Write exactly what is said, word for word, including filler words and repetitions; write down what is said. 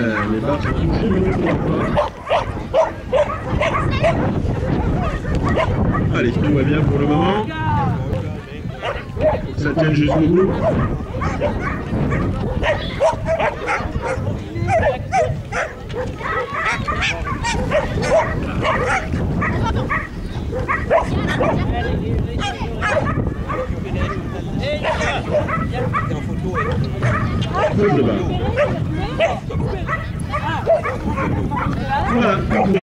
les barres sont touchées, mais on ne pas. Allez, tout va bien pour le moment. Ça tient jusqu'au bout. Voilà.